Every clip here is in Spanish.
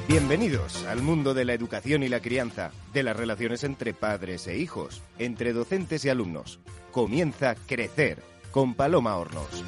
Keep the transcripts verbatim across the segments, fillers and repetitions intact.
Bienvenidos al mundo de la educación y la crianza, de las relaciones entre padres e hijos, entre docentes y alumnos. Comienza Crecer con Paloma Hornos.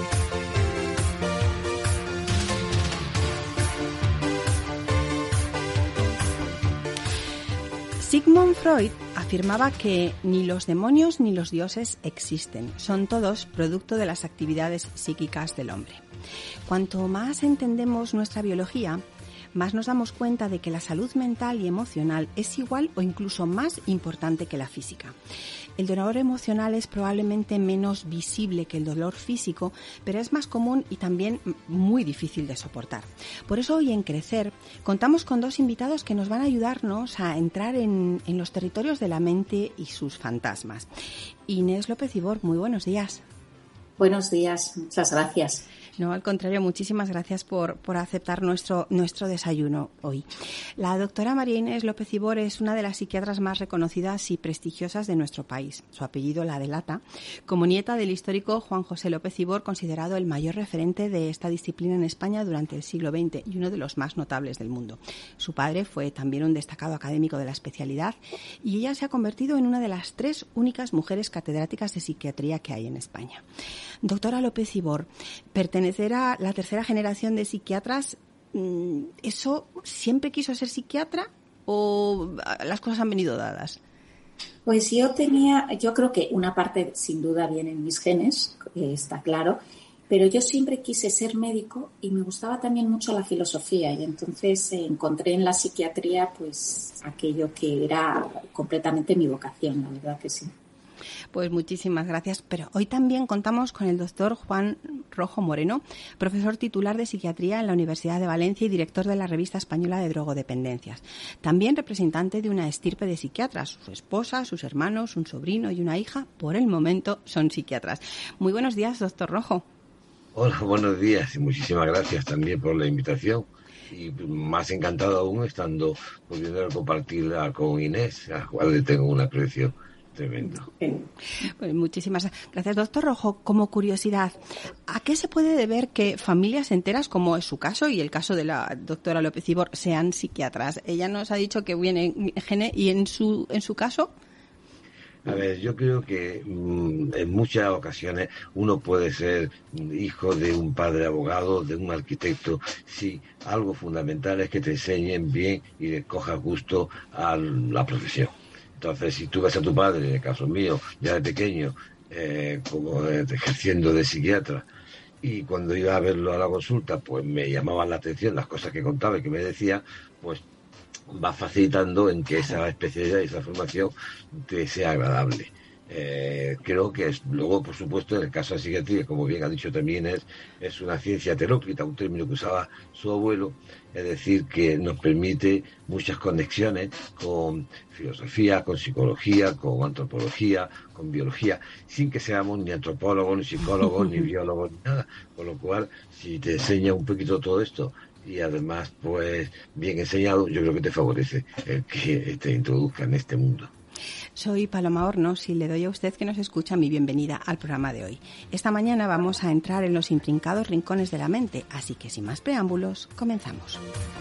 Sigmund Freud afirmaba que ni los demonios ni los dioses existen, son todos producto de las actividades psíquicas del hombre. Cuanto más entendemos nuestra biología, más nos damos cuenta de que la salud mental y emocional es igual o incluso más importante que la física. El dolor emocional es probablemente menos visible que el dolor físico, pero es más común y también muy difícil de soportar. Por eso hoy en Crecer contamos con dos invitados que nos van a ayudarnos a entrar en, en los territorios de la mente y sus fantasmas. Inés López Ibor, muy buenos días. Buenos días, muchas gracias. No, al contrario, muchísimas gracias por, por aceptar nuestro, nuestro desayuno hoy. La doctora María Inés López Ibor es una de las psiquiatras más reconocidas y prestigiosas de nuestro país. Su apellido la delata. Como nieta del histórico Juan José López Ibor, considerado el mayor referente de esta disciplina en España durante el siglo veinte y uno de los más notables del mundo. Su padre fue también un destacado académico de la especialidad y ella se ha convertido en una de las tres únicas mujeres catedráticas de psiquiatría que hay en España. Doctora López Ibor, pertenecer a la tercera generación de psiquiatras, ¿eso siempre quiso ser psiquiatra o las cosas han venido dadas? Pues yo tenía, yo creo que una parte sin duda viene en mis genes, eh, está claro, pero yo siempre quise ser médico y me gustaba también mucho la filosofía y entonces eh, encontré en la psiquiatría pues aquello que era completamente mi vocación, la verdad que sí. Pues muchísimas gracias, pero hoy también contamos con el doctor Juan Rojo Moreno, profesor titular de psiquiatría en la Universidad de Valencia y director de la Revista Española de Drogodependencias. También representante de una estirpe de psiquiatras. Su esposa, sus hermanos, un sobrino y una hija, por el momento, son psiquiatras. Muy buenos días, doctor Rojo. Hola, buenos días y muchísimas gracias también por la invitación. Y más encantado aún estando pudiendo compartirla con Inés, a la cual le tengo una aprecio tremendo. Pues muchísimas gracias, doctor Rojo. Como curiosidad, ¿a qué se puede deber que familias enteras, como es su caso y el caso de la doctora López Ibor, sean psiquiatras? Ella nos ha dicho que viene en gene y en su en su caso. A ver, yo creo que mmm, en muchas ocasiones uno puede ser hijo de un padre abogado, de un arquitecto. Sí, algo fundamental es que te enseñen bien y le cojas gusto a la profesión. Entonces, si tú ves a tu padre, en el caso mío, ya de pequeño, eh, como de, de, ejerciendo de psiquiatra, y cuando iba a verlo a la consulta, pues me llamaban la atención las cosas que contaba y que me decía, pues va facilitando en que esa especialidad y esa formación te sea agradable. Eh, creo que es, luego, por supuesto, en el caso de la psiquiatría, como bien ha dicho también, es, es una ciencia heteróclita, un término que usaba su abuelo, es decir, que nos permite muchas conexiones con filosofía, con psicología, con antropología, con biología, sin que seamos ni antropólogos, ni psicólogos, ni biólogos, ni nada. Con lo cual, si te enseña un poquito todo esto y además, pues, bien enseñado, yo creo que te favorece el que te introduzca en este mundo. Soy Paloma Hornos y le doy a usted que nos escucha mi bienvenida al programa de hoy. Esta mañana vamos a entrar en los intrincados rincones de la mente, así que sin más preámbulos, comenzamos.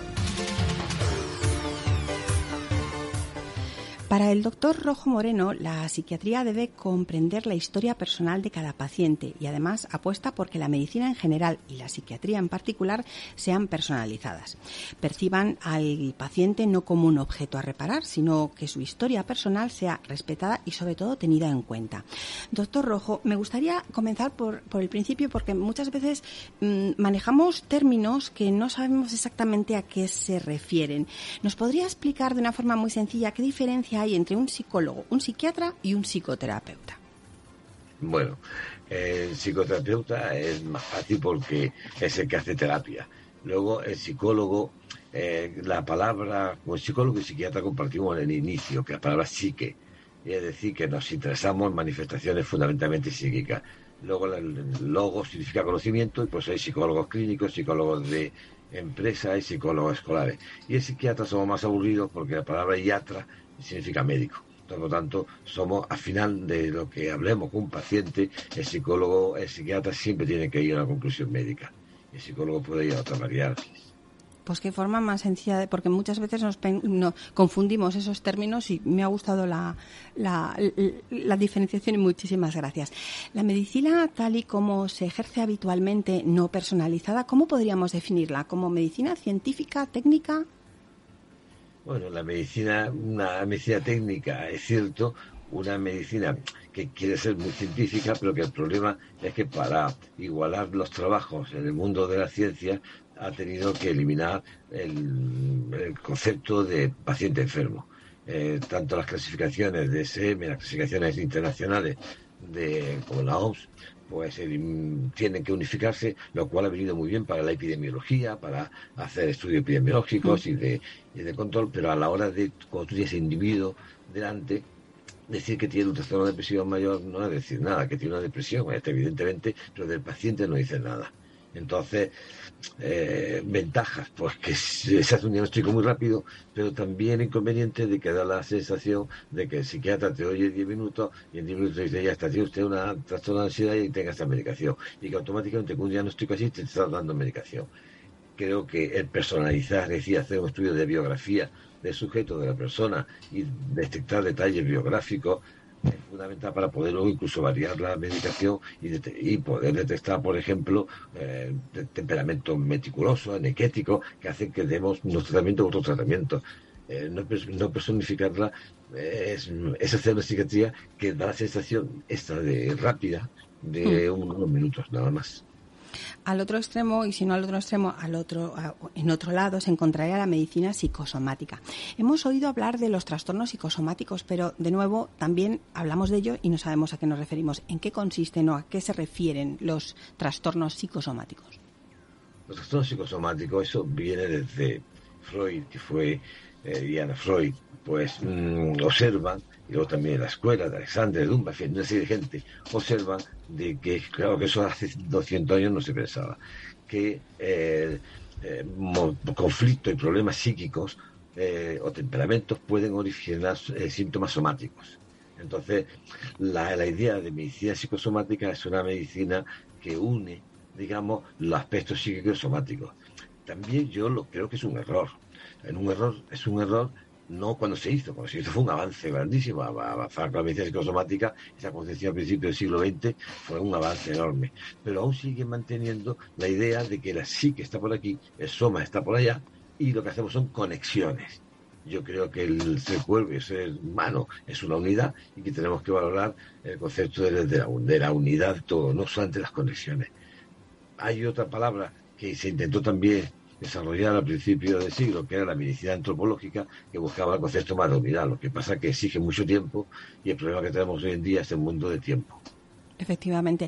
Para el doctor Rojo Moreno, la psiquiatría debe comprender la historia personal de cada paciente y además apuesta por que la medicina en general y la psiquiatría en particular sean personalizadas. Perciban al paciente no como un objeto a reparar, sino que su historia personal sea respetada y sobre todo tenida en cuenta. Doctor Rojo, me gustaría comenzar por, por el principio porque muchas veces mmm, manejamos términos que no sabemos exactamente a qué se refieren. ¿Nos podría explicar de una forma muy sencilla qué diferencia hay entre un psicólogo, un psiquiatra y un psicoterapeuta? Bueno, el psicoterapeuta es más fácil porque es el que hace terapia. Luego el psicólogo, eh, la palabra, como psicólogo y psiquiatra compartimos en el inicio, que la palabra psique, es decir, que nos interesamos en manifestaciones fundamentalmente psíquicas. Luego el logo significa conocimiento y pues hay psicólogos clínicos, psicólogos de empresa y psicólogos escolares. Y el psiquiatra somos más aburridos porque la palabra iatra significa médico. Por lo tanto, somos, al final de lo que hablemos con un paciente, el psicólogo, el psiquiatra siempre tiene que ir a una conclusión médica. El psicólogo puede ir a otras variables. Pues qué forma más sencilla, de, porque muchas veces nos pen, no, confundimos esos términos y me ha gustado la, la, la, la diferenciación y muchísimas gracias. La medicina tal y como se ejerce habitualmente, no personalizada, ¿cómo podríamos definirla? ¿Como medicina científica, técnica? Bueno, la medicina, una medicina técnica, es cierto, una medicina que quiere ser muy científica, pero que el problema es que para igualar los trabajos en el mundo de la ciencia ha tenido que eliminar el, el concepto de paciente enfermo. Eh, tanto las clasificaciones de S M, las clasificaciones internacionales de, como la O M S, pues el, tienen que unificarse, lo cual ha venido muy bien para la epidemiología, para hacer estudios epidemiológicos y de, y de control, pero a la hora de, cuando tú tienes individuo delante, decir que tiene un trastorno depresivo mayor no es decir nada, que tiene una depresión, este, evidentemente, pero del paciente no dice nada. Entonces, eh, ventajas, pues que se hace un diagnóstico muy rápido, pero también inconveniente de que da la sensación de que el psiquiatra te oye diez minutos y en diez minutos dice, ya está, tiene usted una trastorno de ansiedad y tenga esta medicación. Y que automáticamente con un diagnóstico así te está dando medicación. Creo que el personalizar, es decir, hacer un estudio de biografía del sujeto, de la persona, y detectar detalles biográficos es fundamental para poder luego incluso variar la medicación y, det- y poder detectar, por ejemplo, eh, de- temperamento meticuloso, enequético, que hacen que demos unos tratamientos u otros tratamientos. Eh, no, pers- no personificarla eh, es, es hacer una psiquiatría que da la sensación esta de rápida de un- unos minutos, nada más. Al otro extremo, y si no al otro extremo, al otro, a, en otro lado, se encontraría la medicina psicosomática. Hemos oído hablar de los trastornos psicosomáticos, pero de nuevo también hablamos de ello y no sabemos a qué nos referimos. ¿En qué consisten o a qué se refieren los trastornos psicosomáticos? Los trastornos psicosomáticos, eso viene desde Freud, que fue eh, Diana Freud, pues mmm, observan, y luego también la escuela de Alexander, de Dumba, en fin, una serie de gente, observan de que, claro, que eso hace doscientos años no se pensaba, que eh, eh, mo- conflictos y problemas psíquicos eh, o temperamentos pueden originar eh, síntomas somáticos. Entonces, la, la idea de medicina psicosomática es una medicina que une, digamos, los aspectos psíquicos y somáticos. También yo lo creo que es un error. En un error es un error no cuando se hizo, cuando se hizo fue un avance grandísimo, avanzar con la medicina psicosomática, esa concepción a principios del siglo veinte fue un avance enorme, pero aún sigue manteniendo la idea de que la psique está por aquí, el soma está por allá, y lo que hacemos son conexiones. Yo creo que el ser cuerpo y el ser humano es una unidad y que tenemos que valorar el concepto de, de, la, de la unidad de todo, no solamente las conexiones. Hay otra palabra que se intentó también desarrollar al principio del siglo, que era la medicina antropológica, que buscaba el concepto más de unidad. Lo que pasa es que exige mucho tiempo y el problema que tenemos hoy en día es el mundo de tiempo. Efectivamente.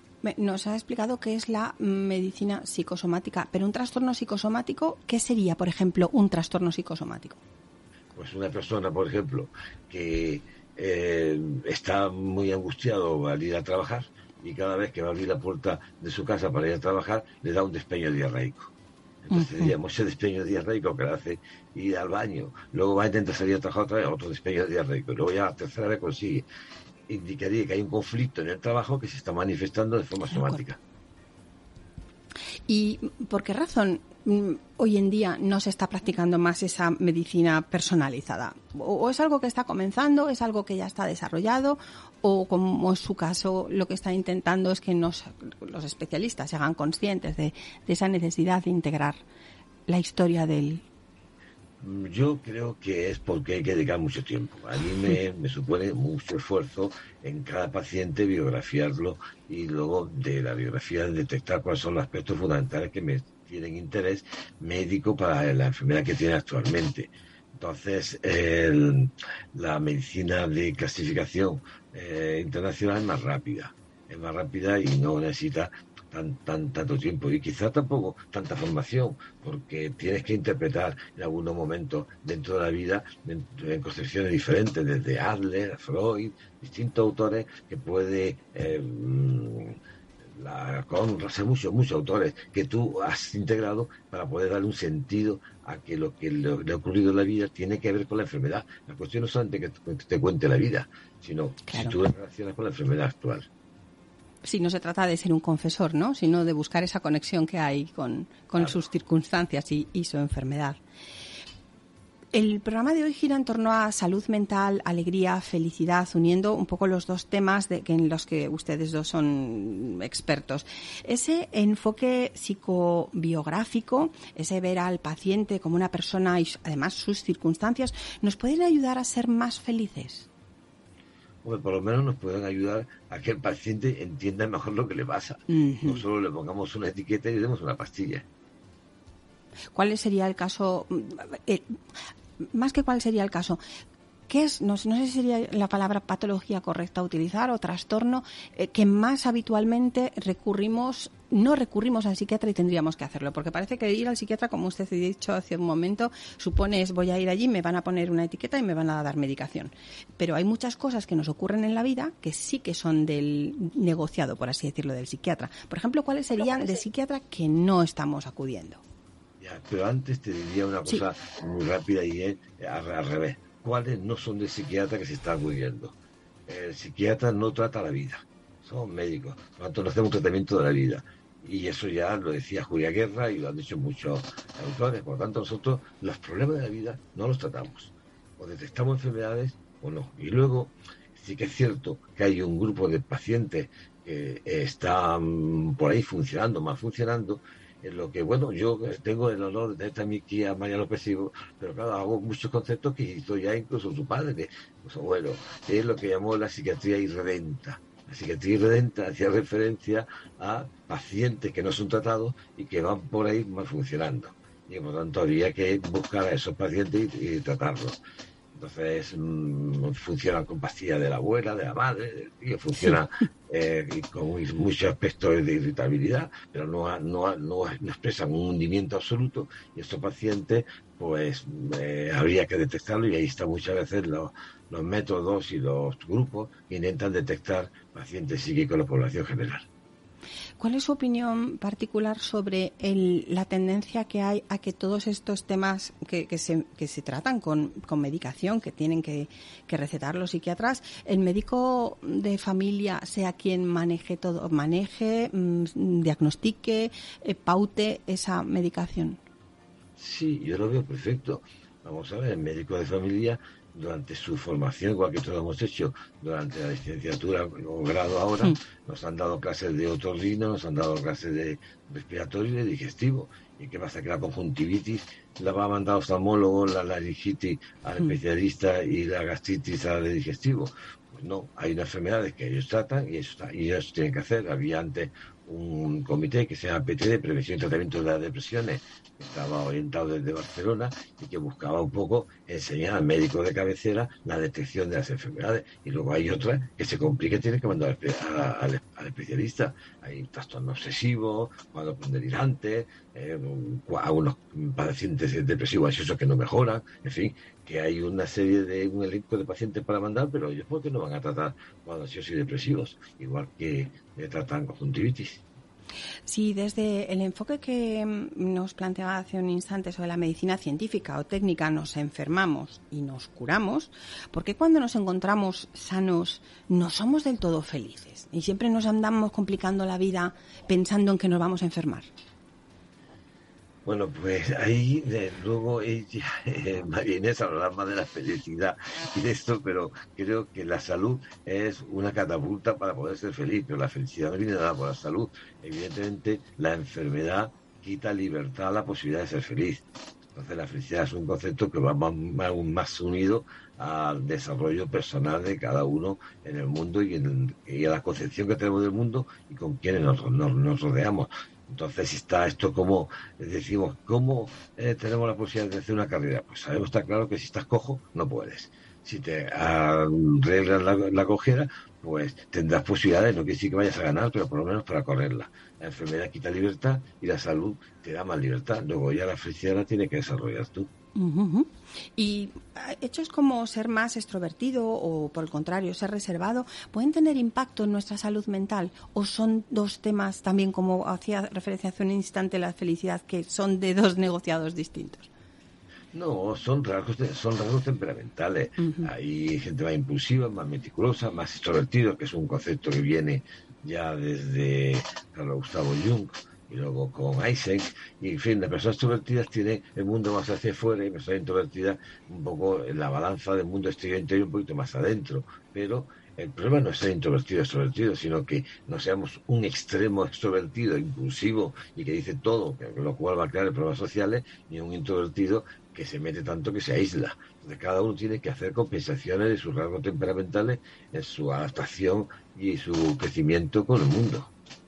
Nos ha explicado qué es la medicina psicosomática, pero un trastorno psicosomático, ¿qué sería, por ejemplo, un trastorno psicosomático? Pues una persona, por ejemplo, que eh, está muy angustiado al ir a trabajar y cada vez que va a abrir la puerta de su casa para ir a trabajar le da un despeño diarreico. Entonces, uh-huh. digamos, ese despeño diarreico que le hace ir al baño, luego va a intentar salir a trabajar otra vez, otro despeño diarreico, y luego ya la tercera vez consigue, indicaría que hay un conflicto en el trabajo que se está manifestando de forma somática. ¿Y por qué razón hoy en día no se está practicando más esa medicina personalizada? ¿O es algo que está comenzando, es algo que ya está desarrollado, o como en su caso lo que está intentando es que nos, los especialistas se hagan conscientes de, de esa necesidad de integrar la historia del... Yo creo que es porque hay que dedicar mucho tiempo. A mí me, me supone mucho esfuerzo en cada paciente biografiarlo y luego de la biografía detectar cuáles son los aspectos fundamentales que me tienen interés médico para la enfermedad que tiene actualmente. Entonces, el, la medicina de clasificación eh, internacional es más rápida, es más rápida y no necesita Tan, tan, tanto tiempo y quizá tampoco tanta formación, porque tienes que interpretar en algunos momentos dentro de la vida en, en concepciones diferentes, desde Adler, Freud, distintos autores que puede eh, la, con muchos muchos autores que tú has integrado para poder darle un sentido a que lo que le, le ha ocurrido en la vida tiene que ver con la enfermedad. La cuestión no es solamente que te, te cuente la vida, sino claro. si tú lo relacionas con la enfermedad actual. si no se trata de ser un confesor, ¿no? Sino de buscar esa conexión que hay con, con claro. sus circunstancias y, y su enfermedad. El programa de hoy gira en torno a salud mental, alegría, felicidad, uniendo un poco los dos temas de, en los que ustedes dos son expertos. Ese enfoque psicobiográfico, ese ver al paciente como una persona y además sus circunstancias, ¿nos pueden ayudar a ser más felices? Pues por lo menos nos pueden ayudar a que el paciente entienda mejor lo que le pasa. Uh-huh. No solo le pongamos una etiqueta y le demos una pastilla. ¿Cuál sería el caso? Eh, más que cuál sería el caso, ¿qué es? No, no sé si sería la palabra patología correcta a utilizar o trastorno eh, que más habitualmente recurrimos, no recurrimos al psiquiatra y tendríamos que hacerlo, porque parece que ir al psiquiatra, como usted ha dicho hace un momento, supone es voy a ir allí, me van a poner una etiqueta y me van a dar medicación. Pero hay muchas cosas que nos ocurren en la vida que sí que son del negociado, por así decirlo, del psiquiatra. Por ejemplo, ¿cuáles serían de psiquiatra que no estamos acudiendo? Ya, pero antes te diría una cosa sí. muy rápida y es al, al revés. ¿Cuáles no son del psiquiatra que se está acudiendo? El psiquiatra no trata la vida, somos médicos, por lo tanto no hacemos tratamiento de la vida. Y eso ya lo decía Julia Guerra y lo han dicho muchos autores. Por lo tanto, nosotros los problemas de la vida no los tratamos. O detectamos enfermedades o no. Y luego, sí que es cierto que hay un grupo de pacientes que están por ahí funcionando, mal funcionando, en lo que, bueno, yo tengo el honor de tener también aquí a María López Higo, pero claro, hago muchos conceptos que hizo ya incluso su padre, pues, bueno, es lo que llamó la psiquiatría irredenta. La psiquiatría irredenta hacía referencia a pacientes que no son tratados y que van por ahí mal funcionando. Y por lo tanto habría que buscar a esos pacientes y, y tratarlos. Entonces mmm, funcionan con pastillas de la abuela, de la madre, y funcionan eh, y con muchos aspectos de irritabilidad, pero no, no, no, no expresan un hundimiento absoluto. Y estos pacientes, pues eh, habría que detectarlo, y ahí están muchas veces los, los métodos y los grupos que intentan detectar pacientes psíquicos en la población general. ¿Cuál es su opinión particular sobre el, la tendencia que hay a que todos estos temas que, que, se, que se tratan con, con medicación, que tienen que, que recetar los psiquiatras, el médico de familia sea quien maneje todo, maneje, mmm, diagnostique, eh, paute esa medicación? Sí, yo lo veo perfecto. Vamos a ver, el médico de familia, durante su formación, igual que todos hemos hecho durante la licenciatura o grado ahora, sí. nos han dado clases de otorrino, nos han dado clases de respiratorio y de digestivo. ¿Y qué pasa? Que la conjuntivitis la va a mandar al oftalmólogo, la laringitis al sí. especialista y la gastritis al de digestivo. Pues no, hay unas enfermedades que ellos tratan y eso, está, y eso tienen que hacer. Había antes un comité que se llama P T D, Prevención y Tratamiento de las Depresiones, que estaba orientado desde Barcelona y que buscaba un poco enseñar al médico de cabecera la detección de las enfermedades. Y luego hay otras que se complican y tienen que mandar al, al, al especialista. Hay trastorno obsesivo, cuadros delirantes, eh, algunos pacientes depresivos ansiosos que no mejoran, en fin, que hay una serie de un elenco de pacientes para mandar, pero ellos porque no van a tratar cuadros ansiosos y depresivos, igual que eh, tratan conjuntivitis. Sí, desde el enfoque que nos planteaba hace un instante sobre la medicina científica o técnica nos enfermamos y nos curamos, ¿por qué cuando nos encontramos sanos no somos del todo felices y siempre nos andamos complicando la vida pensando en que nos vamos a enfermar? Bueno, pues ahí de, luego ella, eh, María Inés hablará más de la felicidad y de esto, pero creo que la salud es una catapulta para poder ser feliz, pero la felicidad no viene dada por la salud. Evidentemente, la enfermedad quita libertad a la posibilidad de ser feliz. Entonces, la felicidad es un concepto que va aún más unido al desarrollo personal de cada uno en el mundo y, en, y a la concepción que tenemos del mundo y con quienes nos, nos, nos rodeamos. Entonces está esto como, decimos, ¿cómo eh, tenemos la posibilidad de hacer una carrera? Pues sabemos, está claro que si estás cojo, no puedes. Si te arreglas la, la cojera, pues tendrás posibilidades, no quiere decir que vayas a ganar, pero por lo menos para correrla. La enfermedad quita libertad y la salud te da más libertad. Luego ya la felicidad la tienes que desarrollar tú. Uh-huh. Y hechos como ser más extrovertido o, por el contrario, ser reservado, ¿pueden tener impacto en nuestra salud mental? ¿O son dos temas también, como hacía referencia hace un instante, la felicidad, que son de dos negociados distintos? No, son rasgos, son rasgos temperamentales. Uh-huh. Hay gente más impulsiva, más meticulosa, más extrovertido, que es un concepto que viene ya desde Carl Gustavo Jung y luego con Isaac. Y en fin, las personas extrovertidas tienen el mundo más hacia afuera y las personas introvertidas un poco en la balanza del mundo exterior interior un poquito más adentro. Pero el problema no es ser introvertido o extrovertido, sino que no seamos un extremo extrovertido, impulsivo y que dice todo, lo cual va a crear problemas sociales, ni un introvertido que se mete tanto que se aísla. Entonces cada uno tiene que hacer compensaciones de sus rasgos temperamentales en su adaptación y su crecimiento con el mundo.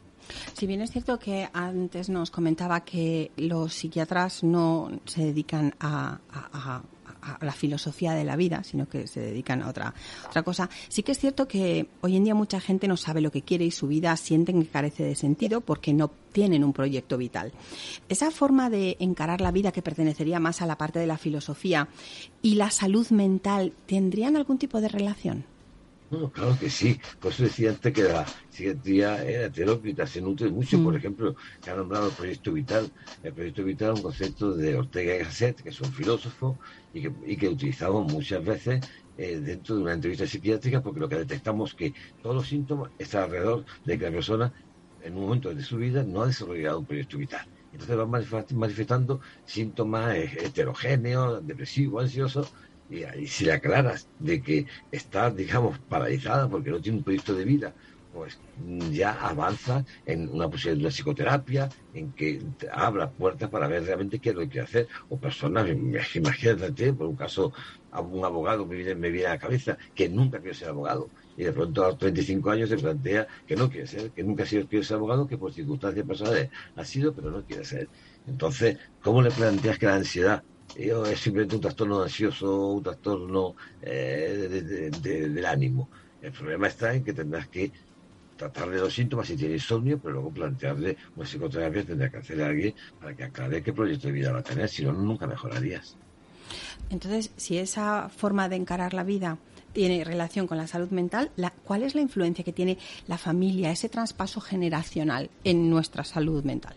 Si bien es cierto que antes nos comentaba que los psiquiatras no se dedican a, a, a a la filosofía de la vida, sino que se dedican a otra, otra cosa. Sí que es cierto que hoy en día mucha gente no sabe lo que quiere y su vida sienten que carece de sentido porque no tienen un proyecto vital. Esa forma de encarar la vida, que pertenecería más a la parte de la filosofía, y la salud mental, ¿tendrían algún tipo de relación? No, claro que sí. Por eso decía antes que la psiquiatría era heteróclita, se nutre mucho. Mm. Por ejemplo, que ha nombrado el proyecto vital. El proyecto vital es un concepto de Ortega y Gasset, que es un filósofo y que, y que utilizamos muchas veces eh, dentro de una entrevista psiquiátrica, porque lo que detectamos es que todos los síntomas están alrededor de que la persona, en un momento de su vida, no ha desarrollado un proyecto vital. Entonces va manifestando síntomas heterogéneos, depresivos, ansiosos. Y ahí si le aclaras de que está, digamos, paralizada porque no tiene un proyecto de vida, pues ya avanza en una posibilidad de una psicoterapia, en que te abra puertas para ver realmente qué es lo que quiere hacer. O personas, imagínate, por un caso, un abogado me viene, me viene a la cabeza que nunca quiere ser abogado. Y de pronto a los treinta y cinco años se plantea que no quiere ser, que nunca ha sido quiere ser abogado, que por circunstancias personales ha sido, pero no quiere ser. Entonces, ¿cómo le planteas que la ansiedad Yo, es simplemente un trastorno ansioso, un trastorno eh, de, de, de, del ánimo? El problema está en que tendrás que tratarle los síntomas si tiene insomnio, pero luego plantearle una psicoterapia tendrá que hacerle a alguien para que aclare qué proyecto de vida va a tener, si no, nunca mejorarías. Entonces, si esa forma de encarar la vida tiene relación con la salud mental, la, ¿cuál es la influencia que tiene la familia, ese traspaso generacional en nuestra salud mental?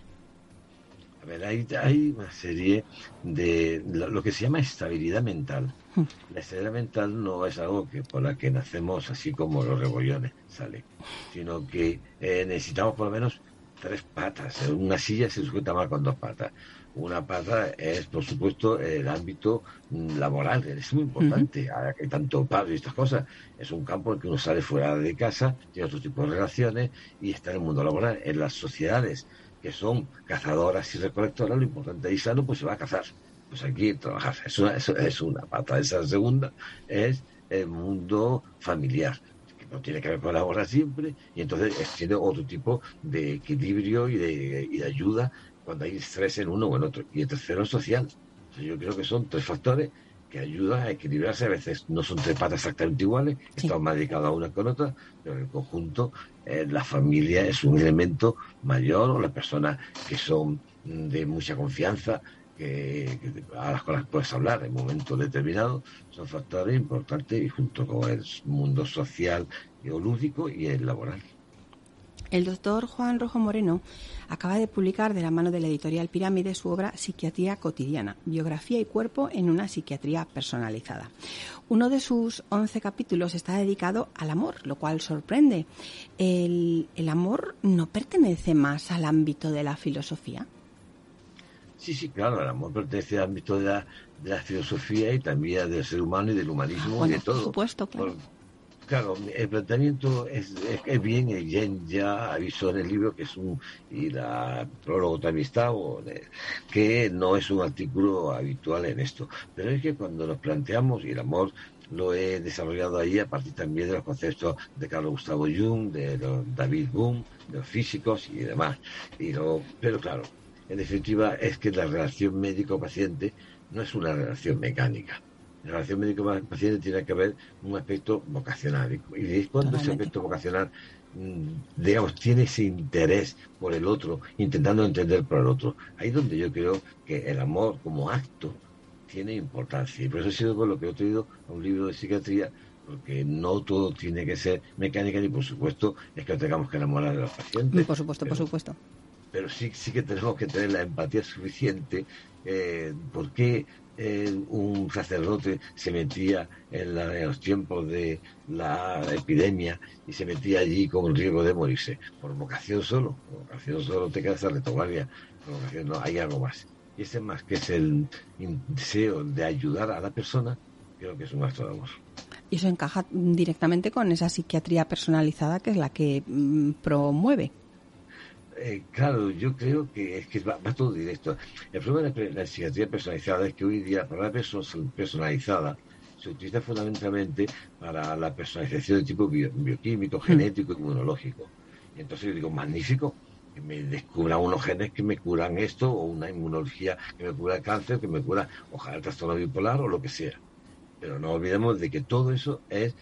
A ver, hay, hay una serie de lo, lo que se llama estabilidad mental. La estabilidad mental no es algo que por la que nacemos así como los rebollones sale, sino que eh, necesitamos por lo menos tres patas. Una silla se sujeta mal con dos patas. Una pata es, por supuesto, el ámbito laboral, es muy importante. Uh-huh. Ahora que hay tanto paro y estas cosas, es un campo en que uno sale fuera de casa, tiene otro tipo de relaciones y está en el mundo laboral. En las sociedades que son cazadoras y recolectoras, lo importante ahí sano, pues se va a cazar. Pues aquí trabajar. Es una, es, es una pata. Esa segunda es el mundo familiar, que no tiene que ver con la labor siempre, y entonces tiene otro tipo de equilibrio y de, y de ayuda cuando hay estrés en uno o en otro. Y el tercero es social. Entonces yo creo que son tres factores que ayudan a equilibrarse. A veces no son tres patas exactamente iguales, sí. Están más dedicadas una con otra, pero en el conjunto eh, la familia es un elemento mayor, o las personas que son de mucha confianza, que, que a las cuales puedes hablar en momentos determinados, son factores importantes, y junto con el mundo social o lúdico y el laboral. El doctor Juan Rojo Moreno acaba de publicar de la mano de la editorial Pirámide su obra Psiquiatría cotidiana, biografía y cuerpo en una psiquiatría personalizada. Uno de sus once capítulos está dedicado al amor, lo cual sorprende. ¿El, el amor no pertenece más al ámbito de la filosofía? Sí, sí, claro, el amor pertenece al ámbito de la, de la filosofía y también del ser humano y del humanismo, bueno, y de todo. Por supuesto, claro. Por, Claro, el planteamiento es, es, es bien, Jen ya avisó en el libro que es un, y la prólogo también está, o de, que no es un artículo habitual en esto, pero es que cuando nos planteamos, y el amor lo he desarrollado ahí a partir también de los conceptos de Carl Gustavo Jung, de los David Bohm, de los físicos y demás, y lo, pero claro, en definitiva es que la relación médico-paciente no es una relación mecánica. La relación médico-paciente tiene que ver un aspecto vocacional. Y cuando ese aspecto vocacional, digamos, tiene ese interés por el otro, intentando entender por el otro, ahí es donde yo creo que el amor como acto tiene importancia. Y por eso ha sido por lo que he traído a un libro de psiquiatría, porque no todo tiene que ser mecánica, ni por supuesto es que tengamos que enamorar de los pacientes. Por supuesto, pero, por supuesto. pero sí, sí que tenemos que tener la empatía suficiente. Eh, ¿Por qué eh, un sacerdote se metía en, la, en los tiempos de la epidemia y se metía allí con el riesgo de morirse? Por vocación solo, por vocación solo te quedas a retaguardia, por vocación no, hay algo más. Y ese más que es el deseo de ayudar a la persona, creo que es un acto de amor. Y eso encaja directamente con esa psiquiatría personalizada que es la que mmm, promueve. Eh, claro, yo creo que es que va, va todo directo. El problema de la, la psiquiatría personalizada es que hoy día la palabra personalizada se utiliza fundamentalmente para la personalización de tipo bio, bioquímico, genético, inmunológico. Y entonces yo digo, magnífico, que me descubran unos genes que me curan esto, o una inmunología que me cura el cáncer, que me cura, ojalá el trastorno bipolar o lo que sea. Pero no olvidemos de que todo eso es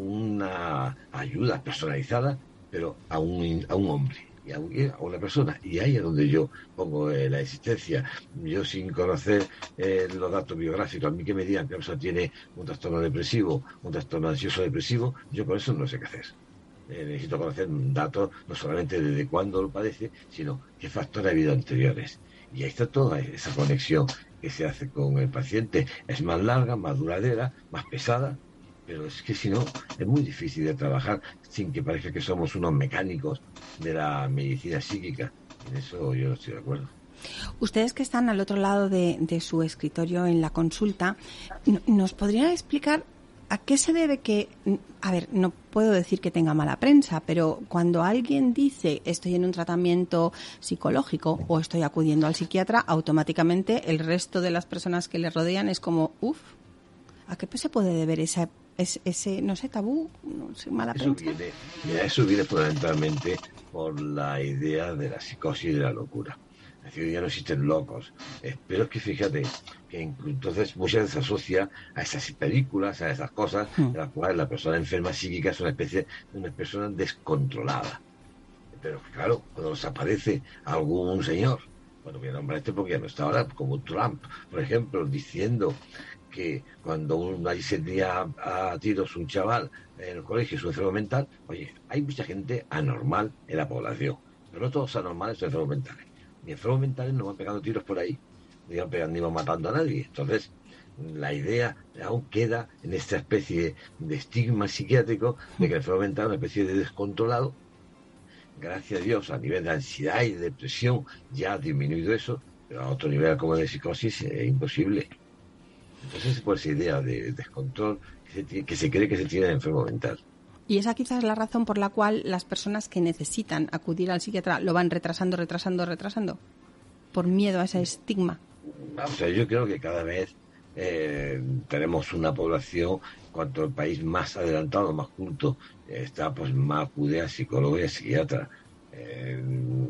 una ayuda personalizada, pero a un, a un hombre y a, un, a una persona. Y ahí es donde yo pongo eh, la existencia. Yo, sin conocer eh, los datos biográficos, a mí que me digan que la persona tiene un trastorno depresivo, un trastorno ansioso depresivo, yo con eso no sé qué hacer. Eh, necesito conocer datos no solamente desde cuándo lo padece, sino qué factores ha habido anteriores. Y ahí está toda esa conexión que se hace con el paciente. Es más larga, más duradera, más pesada, pero es que si no, es muy difícil de trabajar sin que parezca que somos unos mecánicos de la medicina psíquica. En eso yo no estoy de acuerdo. Ustedes que están al otro lado de, de su escritorio en la consulta, ¿nos podrían explicar a qué se debe que, a ver, no puedo decir que tenga mala prensa, pero cuando alguien dice estoy en un tratamiento psicológico o estoy acudiendo al psiquiatra, automáticamente el resto de las personas que le rodean es como, uff, ¿a qué se puede deber esa, ese, ese, no sé, tabú, no sé, mala eso prensa? Viene, mira, eso viene fundamentalmente por la idea de la psicosis y de la locura. Es decir, ya no existen locos. Eh, pero es que fíjate que entonces muchas veces se asocia a esas películas, a esas cosas, mm. en las cuales la persona enferma psíquica es una especie de una persona descontrolada. Pero claro, cuando nos aparece algún señor, bueno, voy a nombrar este porque ya no está ahora, como Trump, por ejemplo, diciendo que cuando uno ahí se tira a, a tiros un chaval en el colegio es un enfermo mental, oye, hay mucha gente anormal en la población, pero no todos anormales son enfermos mentales. Ni enfermos mentales no van pegando tiros por ahí, ni van pegando, ni van matando a nadie. Entonces, la idea aún queda en esta especie de estigma psiquiátrico de que el enfermo mental es una especie de descontrolado. Gracias a Dios, a nivel de ansiedad y de depresión ya ha disminuido eso, pero a otro nivel como de psicosis es imposible. Entonces, por esa idea de descontrol que se, que se cree que se tiene de enfermo mental. Y esa quizás es la razón por la cual las personas que necesitan acudir al psiquiatra lo van retrasando, retrasando, retrasando, por miedo a ese estigma. Vamos a ver, yo creo que cada vez eh, tenemos una población, cuanto el país más adelantado, más culto, está, pues más acude a psicólogo y a psiquiatra. Eh,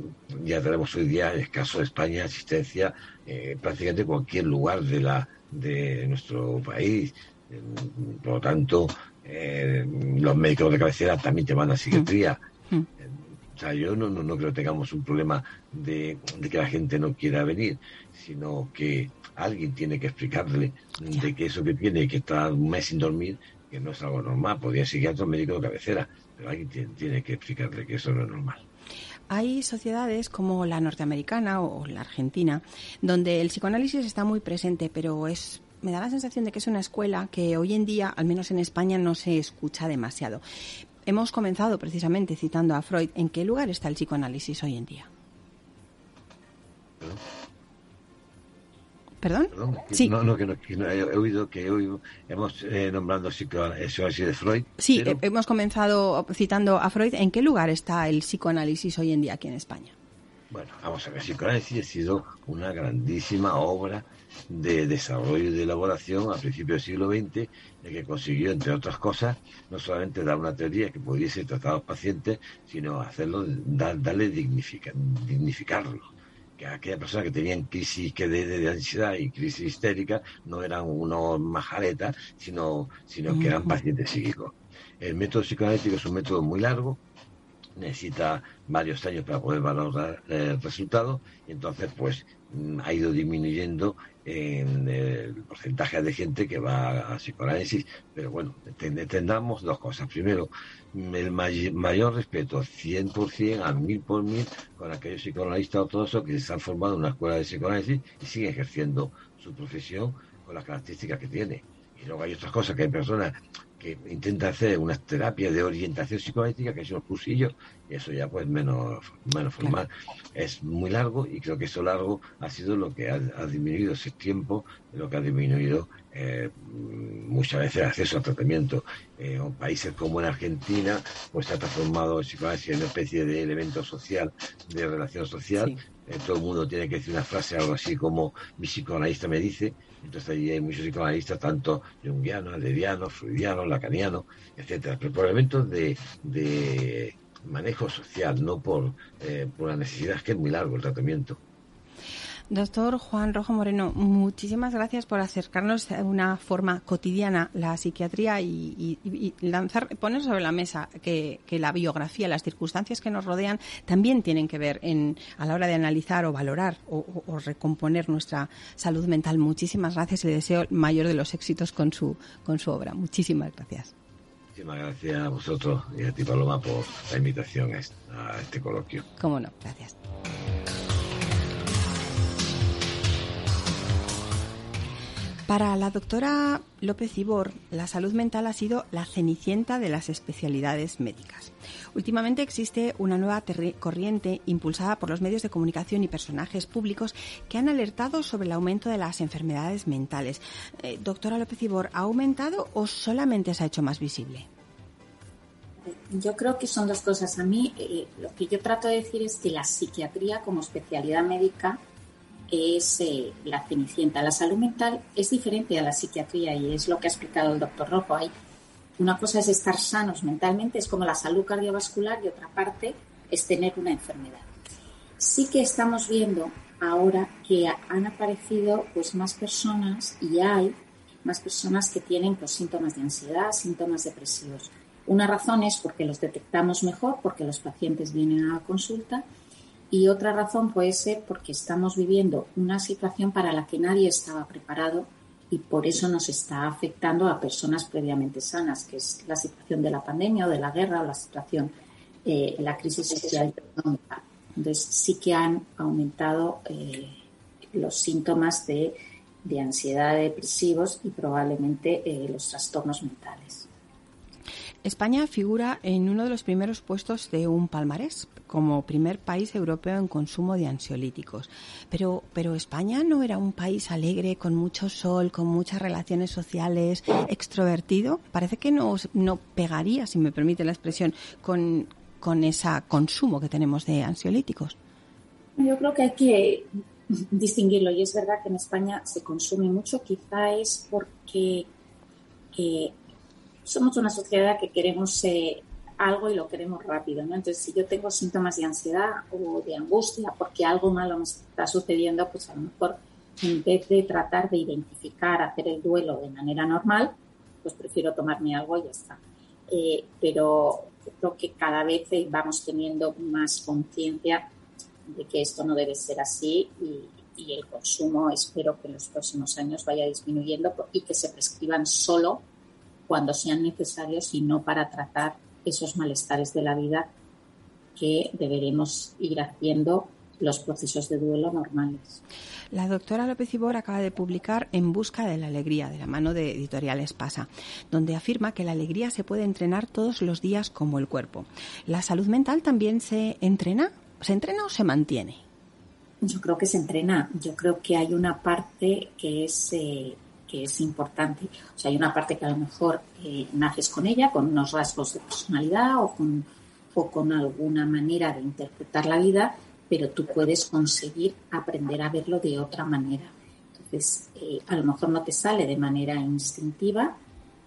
ya tenemos hoy día, en el caso de España, asistencia eh, prácticamente en cualquier lugar de la de nuestro país. Eh, por lo tanto, eh, los médicos de cabecera también te van a psiquiatría. Mm. Eh, o sea, yo no, no, no creo que tengamos un problema de, de que la gente no quiera venir, sino que alguien tiene que explicarle ya. de que eso que tiene, que está un mes sin dormir, que no es algo normal. Podría ser psiquiatra o médico de cabecera, pero alguien tiene, tiene que explicarle que eso no es normal. Hay sociedades como la norteamericana o la argentina, donde el psicoanálisis está muy presente, pero es me da la sensación de que es una escuela que hoy en día, al menos en España, no se escucha demasiado. Hemos comenzado precisamente citando a Freud. ¿En qué lugar está el psicoanálisis hoy en día? ¿Perdón? ¿Perdón? Sí. No, no, que no, que no he oído que hoy hemos eh, nombrado el psicoanálisis de Freud. Sí, pero... hemos comenzado citando a Freud. ¿En qué lugar está el psicoanálisis hoy en día aquí en España? Bueno, vamos a ver, el psicoanálisis ha sido una grandísima obra de desarrollo y de elaboración a principios del siglo veinte, de que consiguió, entre otras cosas, no solamente dar una teoría que pudiese tratar a los pacientes, sino hacerlo, dar, darle dignifica, dignificarlo. Que aquellas personas que tenían crisis que de, de ansiedad y crisis histérica no eran unos majaretas, sino, sino que eran pacientes psíquicos. El método psicoanalítico es un método muy largo, necesita varios años para poder valorar el resultado, y entonces pues ha ido disminuyendo en el porcentaje de gente que va a psicoanálisis. Pero bueno, entendamos dos cosas. Primero, el may- mayor respeto, cien por ciento, a mil por mil, con aquellos psicoanalistas ortodoxos que se han formado en una escuela de psicoanálisis y siguen ejerciendo su profesión con las características que tiene. Y luego hay otras cosas, que hay personas que intentan hacer unas terapias de orientación psicoanalítica, que son los cursillos, y eso ya pues menos, menos formal. Es muy largo, y creo que eso largo ha sido lo que ha, ha disminuido ese tiempo, lo que ha disminuido eh, muchas veces el acceso al tratamiento. Eh, en países como en Argentina, pues se ha transformado el psicoanálisis en una especie de elemento social, de relación social. Sí. Eh, todo el mundo tiene que decir una frase, algo así como mi psicoanalista me dice. Entonces allí hay muchos psicoanalistas, tanto junguianos, adlerianos, freudianos, lacanianos, etcétera, pero por elementos de, de manejo social, no por, eh, por la necesidad, es que es muy largo el tratamiento. Doctor Juan Rojo Moreno, muchísimas gracias por acercarnos de una forma cotidiana la psiquiatría y, y, y lanzar, poner sobre la mesa que, que la biografía, las circunstancias que nos rodean también tienen que ver en, a la hora de analizar o valorar o, o, o recomponer nuestra salud mental. Muchísimas gracias y le deseo el mayor de los éxitos con su, con su obra. Muchísimas gracias. Muchísimas gracias a vosotros y a ti, Paloma, por la invitación a este, a este coloquio. Cómo no, gracias. Para la doctora López Ibor, la salud mental ha sido la cenicienta de las especialidades médicas. Últimamente existe una nueva terri- corriente impulsada por los medios de comunicación y personajes públicos que han alertado sobre el aumento de las enfermedades mentales. Eh, doctora López Ibor, ¿ha aumentado o solamente se ha hecho más visible? Yo creo que son dos cosas. A mí eh, lo que yo trato de decir es que la psiquiatría como especialidad médica es eh, la cenicienta. La salud mental es diferente a la psiquiatría y es lo que ha explicado el doctor Rojo. Hay una cosa es estar sanos mentalmente, es como la salud cardiovascular, y otra parte es tener una enfermedad. Sí que estamos viendo ahora que han aparecido pues más personas, y hay más personas que tienen pues síntomas de ansiedad, síntomas depresivos. Una razón es porque los detectamos mejor, porque los pacientes vienen a la consulta. Y otra razón puede ser porque estamos viviendo una situación para la que nadie estaba preparado y por eso nos está afectando a personas previamente sanas, que es la situación de la pandemia o de la guerra o la situación, eh, la crisis social y económica. Entonces sí que han aumentado eh, los síntomas de, de ansiedad, depresivos y probablemente eh, los trastornos mentales. España figura en uno de los primeros puestos de un palmarés como primer país europeo en consumo de ansiolíticos. Pero, pero España no era un país alegre, con mucho sol, con muchas relaciones sociales, extrovertido. Parece que no, no pegaría, si me permite la expresión, con, con ese consumo que tenemos de ansiolíticos. Yo creo que hay que distinguirlo, y es verdad que en España se consume mucho. Quizá es porque eh, somos una sociedad que queremos eh, algo y lo queremos rápido, ¿no? Entonces, si yo tengo síntomas de ansiedad o de angustia porque algo malo me está sucediendo, pues a lo mejor en vez de tratar de identificar, hacer el duelo de manera normal, pues prefiero tomarme algo y ya está. Eh, pero creo que cada vez vamos teniendo más conciencia de que esto no debe ser así, y, y el consumo espero que en los próximos años vaya disminuyendo y que se prescriban solo cuando sean necesarios y no para tratar esos malestares de la vida, que deberemos ir haciendo los procesos de duelo normales. La doctora López Ibor acaba de publicar En busca de la alegría, de la mano de Editorial Espasa, donde afirma que la alegría se puede entrenar todos los días como el cuerpo. ¿La salud mental también se entrena? ¿Se entrena o se mantiene? Yo creo que se entrena. Yo creo que hay una parte que es... Eh, que es importante. O sea, hay una parte que a lo mejor eh, naces con ella, con unos rasgos de personalidad o con, o con alguna manera de interpretar la vida, pero tú puedes conseguir aprender a verlo de otra manera. Entonces, eh, a lo mejor no te sale de manera instintiva,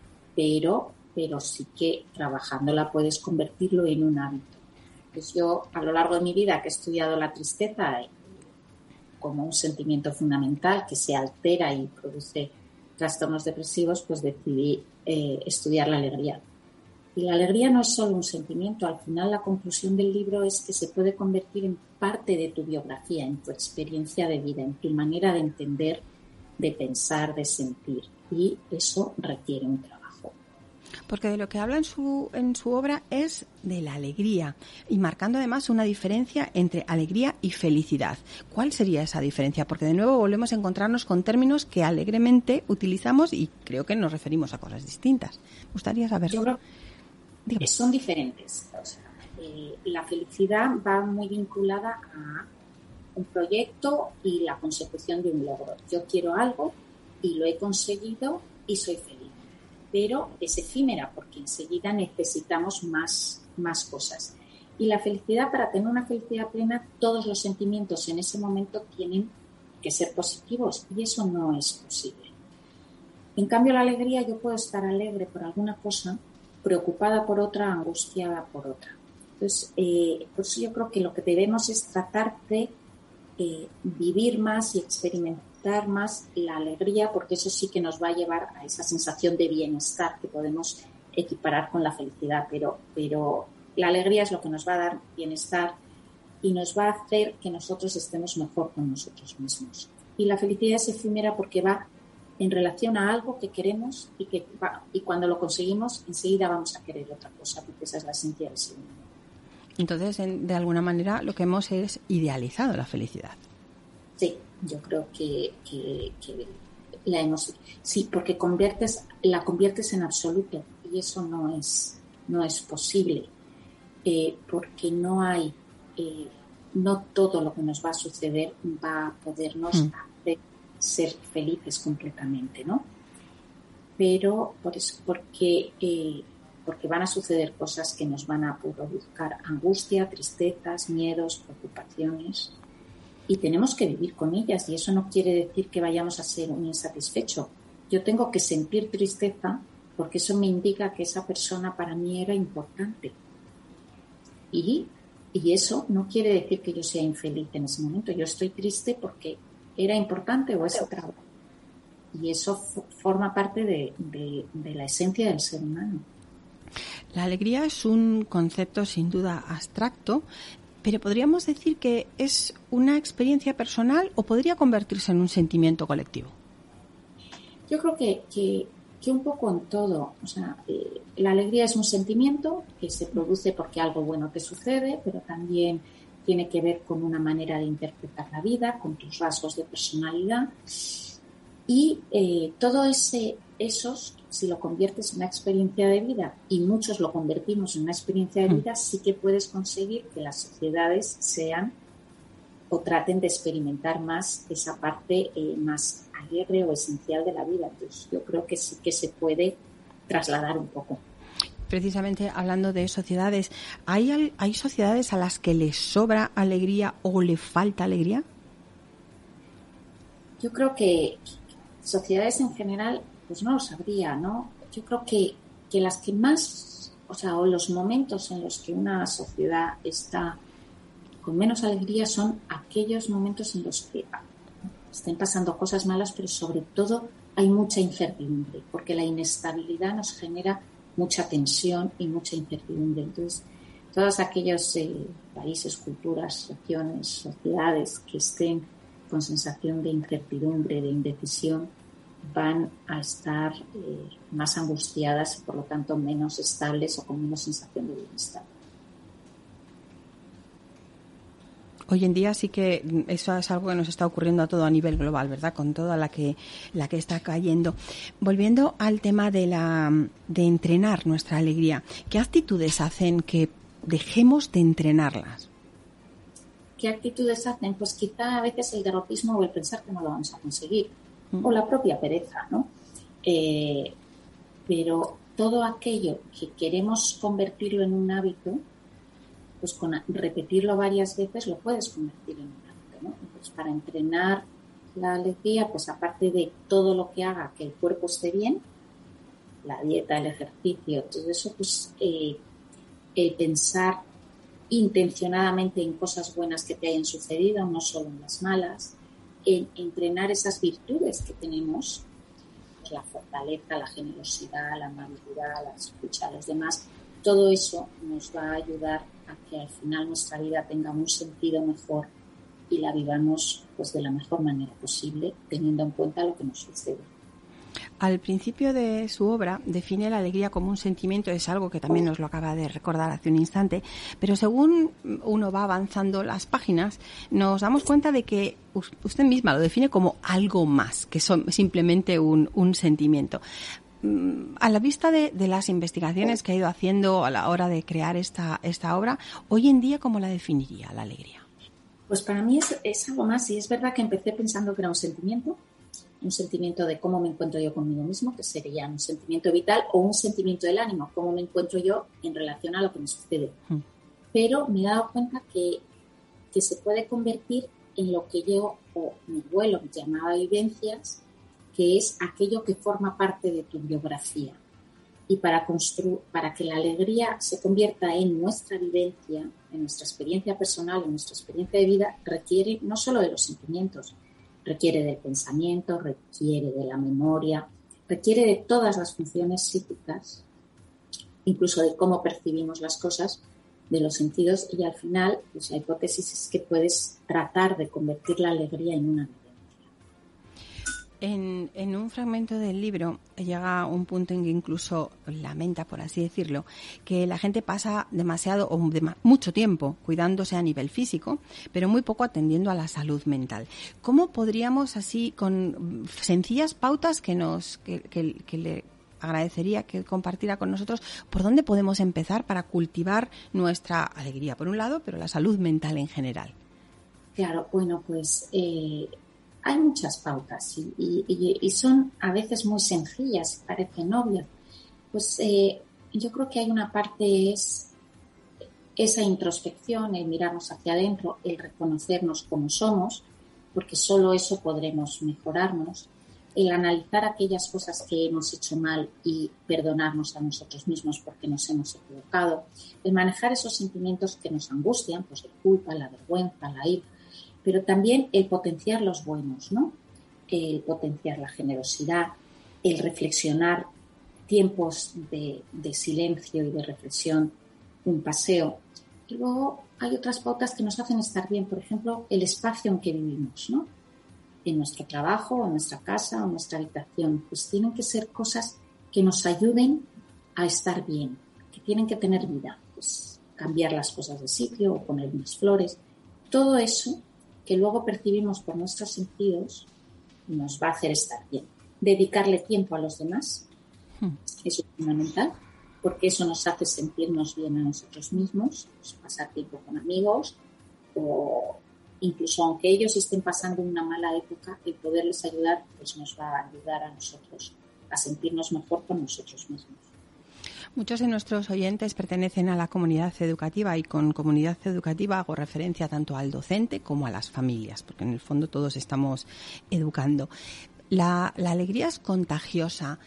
pero, pero sí que trabajándola puedes convertirlo en un hábito. Entonces, yo a lo largo de mi vida que he estudiado la tristeza eh, como un sentimiento fundamental que se altera y produce trastornos depresivos, pues decidí eh, estudiar la alegría. Y la alegría no es solo un sentimiento. Al final, la conclusión del libro es que se puede convertir en parte de tu biografía, en tu experiencia de vida, en tu manera de entender, de pensar, de sentir. Y eso requiere un trabajo. Porque de lo que habla en su, en su obra es de la alegría y marcando además una diferencia entre alegría y felicidad. ¿Cuál sería esa diferencia? Porque de nuevo volvemos a encontrarnos con términos que alegremente utilizamos y creo que nos referimos a cosas distintas. Me gustaría saber. Yo creo que son diferentes. O sea, eh, la felicidad va muy vinculada a un proyecto y la consecución de un logro. Yo quiero algo y lo he conseguido y soy feliz. Pero es efímera porque enseguida necesitamos más, más cosas. Y la felicidad, para tener una felicidad plena, todos los sentimientos en ese momento tienen que ser positivos y eso no es posible. En cambio, la alegría, yo puedo estar alegre por alguna cosa, preocupada por otra, angustiada por otra. Entonces, eh, por eso yo creo que lo que debemos es tratar de eh, vivir más y experimentar más la alegría, porque eso sí que nos va a llevar a esa sensación de bienestar que podemos equiparar con la felicidad, pero, pero la alegría es lo que nos va a dar bienestar y nos va a hacer que nosotros estemos mejor con nosotros mismos. Y la felicidad es efímera porque va en relación a algo que queremos y que va, y cuando lo conseguimos enseguida vamos a querer otra cosa, porque esa es la esencia del ser humano. Entonces, en, de alguna manera, lo que hemos es idealizado la felicidad. Sí, yo creo que, que, que la hemos... Sí, porque conviertes, la conviertes en absoluto y eso no es, no es posible, eh, porque no hay... Eh, no todo lo que nos va a suceder va a podernos mm. hacer ser felices completamente, ¿no? Pero por eso, porque, eh, porque van a suceder cosas que nos van a provocar angustia, tristezas, miedos, preocupaciones... Y tenemos que vivir con ellas y eso no quiere decir que vayamos a ser un insatisfecho. Yo tengo que sentir tristeza porque eso me indica que esa persona para mí era importante. Y, y eso no quiere decir que yo sea infeliz en ese momento. Yo estoy triste porque era importante o es otra. Y eso f- forma parte de, de, de la esencia del ser humano. La alegría es un concepto sin duda abstracto, pero podríamos decir que es una experiencia personal o podría convertirse en un sentimiento colectivo. Yo creo que, que, que un poco en todo. O sea, eh, la alegría es un sentimiento que se produce porque algo bueno te sucede, pero también tiene que ver con una manera de interpretar la vida, con tus rasgos de personalidad. Y eh, todo ese, esos, si lo conviertes en una experiencia de vida, y muchos lo convertimos en una experiencia de vida, sí que puedes conseguir que las sociedades sean o traten de experimentar más esa parte eh, más alegre o esencial de la vida. Entonces, yo creo que sí que se puede trasladar un poco. Precisamente hablando de sociedades, ¿hay, hay sociedades a las que les sobra alegría o le falta alegría? Yo creo que sociedades en general, pues no lo sabría, ¿no? Yo creo que, que las que más, o sea, o los momentos en los que una sociedad está con menos alegría son aquellos momentos en los que estén pasando cosas malas, pero sobre todo hay mucha incertidumbre, porque la inestabilidad nos genera mucha tensión y mucha incertidumbre. Entonces, todos aquellos eh, países, culturas, regiones, sociedades que estén con sensación de incertidumbre, de indecisión, van a estar eh, más angustiadas y por lo tanto menos estables o con menos sensación de bienestar. Hoy en día sí que eso es algo que nos está ocurriendo a todo a nivel global, ¿verdad? Con toda la que la que está cayendo. Volviendo al tema de la de entrenar nuestra alegría, ¿qué actitudes hacen que dejemos de entrenarlas? ¿Qué actitudes hacen? Pues quizá a veces el derrotismo o el pensar que no lo vamos a conseguir, mm. o la propia pereza, ¿no? Eh, pero todo aquello que queremos convertirlo en un hábito, pues con repetirlo varias veces lo puedes convertir en un hábito, ¿no? Entonces, para entrenar la alegría, pues aparte de todo lo que haga que el cuerpo esté bien, la dieta, el ejercicio, todo eso, pues eh, el pensar intencionadamente en cosas buenas que te hayan sucedido, no solo en las malas, en entrenar esas virtudes que tenemos, pues la fortaleza, la generosidad, la amabilidad, la escucha a los demás, todo eso nos va a ayudar a que al final nuestra vida tenga un sentido mejor y la vivamos pues de la mejor manera posible, teniendo en cuenta lo que nos sucede. Al principio de su obra define la alegría como un sentimiento, es algo que también nos lo acaba de recordar hace un instante, pero según uno va avanzando las páginas, nos damos cuenta de que usted misma lo define como algo más, que son simplemente un, un sentimiento. A la vista de, de las investigaciones que ha ido haciendo a la hora de crear esta, esta obra, hoy en día, ¿cómo la definiría la alegría? Pues para mí es, es algo más, y es verdad que empecé pensando que era un sentimiento, un sentimiento de cómo me encuentro yo conmigo mismo, que sería un sentimiento vital, o un sentimiento del ánimo, cómo me encuentro yo en relación a lo que me sucede. Mm. Pero me he dado cuenta que, que se puede convertir en lo que yo, o mi abuelo llamaba vivencias, que es aquello que forma parte de tu biografía. Y para, constru- para que la alegría se convierta en nuestra vivencia, en nuestra experiencia personal, en nuestra experiencia de vida, requiere no solo de los sentimientos, requiere del pensamiento, requiere de la memoria, requiere de todas las funciones psíquicas, incluso de cómo percibimos las cosas, de los sentidos, y al final pues, la hipótesis es que puedes tratar de convertir la alegría en una vivencia. En, en un fragmento del libro llega un punto en que incluso lamenta, por así decirlo, que la gente pasa demasiado o de, mucho tiempo cuidándose a nivel físico, pero muy poco atendiendo a la salud mental. ¿Cómo podríamos así, con sencillas pautas que nos que, que, que le agradecería que compartiera con nosotros, por dónde podemos empezar para cultivar nuestra alegría, por un lado, pero la salud mental en general? Claro, bueno, pues... Eh... Hay muchas pautas y, y, y son a veces muy sencillas, parecen obvias. Pues eh, yo creo que hay una parte, es esa introspección, el mirarnos hacia adentro, el reconocernos como somos, porque solo eso podremos mejorarnos, el analizar aquellas cosas que hemos hecho mal y perdonarnos a nosotros mismos porque nos hemos equivocado, el manejar esos sentimientos que nos angustian, pues la culpa, la vergüenza, la ira, pero también el potenciar los buenos, ¿no? El potenciar la generosidad, el reflexionar, tiempos de, de silencio y de reflexión, un paseo. Y luego hay otras pautas que nos hacen estar bien, por ejemplo, el espacio en que vivimos, ¿no? En nuestro trabajo, en nuestra casa, en nuestra habitación. Pues tienen que ser cosas que nos ayuden a estar bien, que tienen que tener vida. Pues cambiar las cosas de sitio o poner unas flores. Todo eso que luego percibimos por nuestros sentidos, nos va a hacer estar bien. Dedicarle tiempo a los demás, hmm. eso es fundamental, porque eso nos hace sentirnos bien a nosotros mismos, pues pasar tiempo con amigos, o incluso aunque ellos estén pasando una mala época, el poderles ayudar, pues nos va a ayudar a nosotros a sentirnos mejor con nosotros mismos. Muchos de nuestros oyentes pertenecen a la comunidad educativa y con comunidad educativa hago referencia tanto al docente como a las familias, porque en el fondo todos estamos educando. La, la alegría es contagiosa.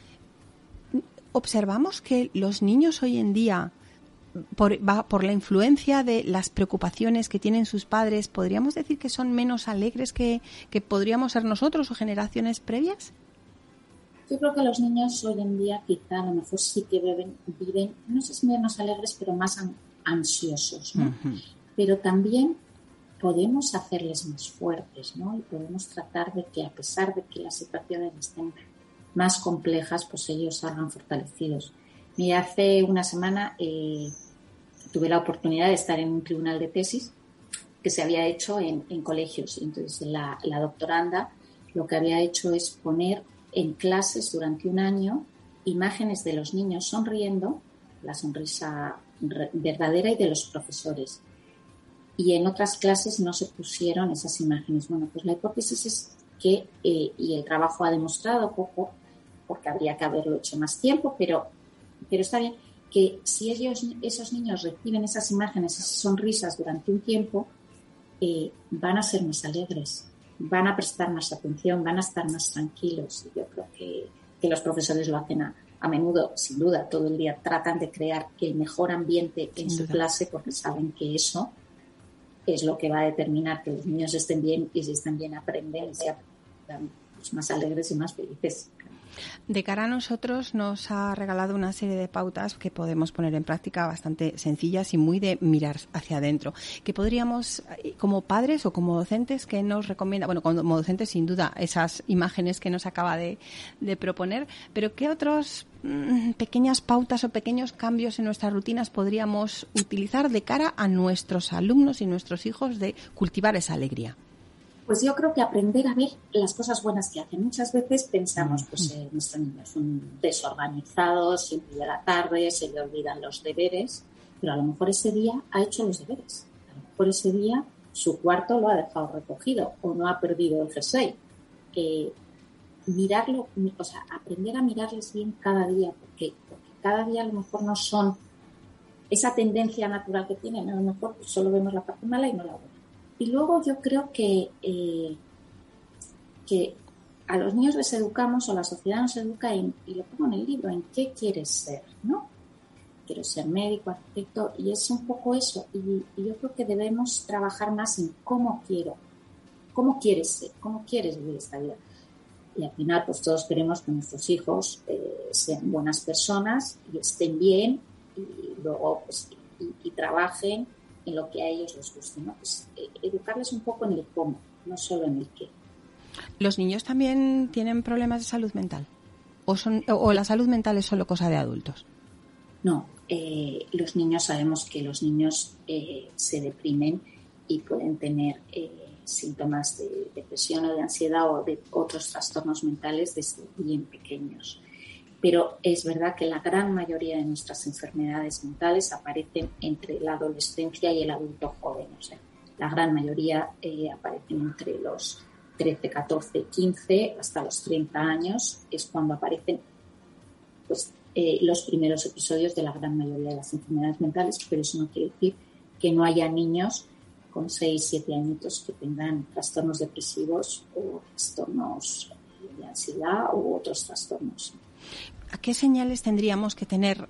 Observamos que los niños hoy en día, por, va, por la influencia de las preocupaciones que tienen sus padres, ¿podríamos decir que son menos alegres que, que podríamos ser nosotros o generaciones previas? Yo creo que los niños hoy en día quizá a lo mejor sí que viven, viven no sé si menos alegres, pero más an- ansiosos, ¿no? Uh-huh. Pero también podemos hacerles más fuertes, ¿no? Y podemos tratar de que a pesar de que las situaciones estén más complejas, pues ellos salgan fortalecidos. Mira, hace una semana eh, tuve la oportunidad de estar en un tribunal de tesis que se había hecho en, en colegios. Entonces la, la doctoranda lo que había hecho es poner en clases durante un año imágenes de los niños sonriendo, la sonrisa re- verdadera y de los profesores. Y en otras clases no se pusieron esas imágenes. Bueno, pues la hipótesis es que, eh, y el trabajo ha demostrado poco, porque habría que haberlo hecho más tiempo, pero, pero está bien, que si ellos, esos niños reciben esas imágenes, esas sonrisas durante un tiempo, eh, van a ser más alegres, van a prestar más atención, van a estar más tranquilos. Y yo creo que, que los profesores lo hacen a, a menudo, sin duda, todo el día tratan de crear el mejor ambiente en su clase porque saben que eso es lo que va a determinar que los niños estén bien y si están bien aprenden y sean pues, más alegres y más felices. De cara a nosotros nos ha regalado una serie de pautas que podemos poner en práctica bastante sencillas y muy de mirar hacia adentro. Que podríamos, como padres o como docentes, que nos recomienda, bueno, como docentes sin duda esas imágenes que nos acaba de, de proponer, pero ¿qué otros mmm, pequeñas pautas o pequeños cambios en nuestras rutinas podríamos utilizar de cara a nuestros alumnos y nuestros hijos de cultivar esa alegría? Pues yo creo que aprender a ver las cosas buenas que hacen. Muchas veces pensamos, pues eh, nuestro niño es un desorganizado, siempre llega tarde, se le olvidan los deberes, pero a lo mejor ese día ha hecho los deberes. A lo mejor ese día su cuarto lo ha dejado recogido o no ha perdido el jersey. Eh, mirarlo, o sea, aprender a mirarles bien cada día, porque, porque cada día a lo mejor no son esa tendencia natural que tienen, a lo mejor pues, solo vemos la parte mala y no la buena. Y luego yo creo que, eh, que a los niños les educamos o la sociedad nos educa, en, y lo pongo en el libro, en qué quieres ser, ¿no? Quiero ser médico, arquitecto, y es un poco eso. Y, y yo creo que debemos trabajar más en cómo quiero, cómo quieres ser, cómo quieres vivir esta vida. Y al final, pues todos queremos que nuestros hijos eh, sean buenas personas y estén bien y luego pues, y, y trabajen en lo que a ellos les guste, ¿no? Pues, eh, educarles un poco en el cómo, no solo en el qué. ¿Los niños también tienen problemas de salud mental? ¿O, son, o, o la salud mental es solo cosa de adultos? No, eh, los niños, sabemos que los niños eh, se deprimen y pueden tener eh, síntomas de depresión o de ansiedad o de otros trastornos mentales desde bien pequeños. Pero es verdad que la gran mayoría de nuestras enfermedades mentales aparecen entre la adolescencia y el adulto joven. O sea, la gran mayoría eh, aparecen entre los trece, catorce, quince hasta los treinta años. Es cuando aparecen pues, eh, los primeros episodios de la gran mayoría de las enfermedades mentales, pero eso no quiere decir que no haya niños con seis, siete añitos que tengan trastornos depresivos o trastornos de ansiedad u otros trastornos. ¿A qué señales tendríamos que tener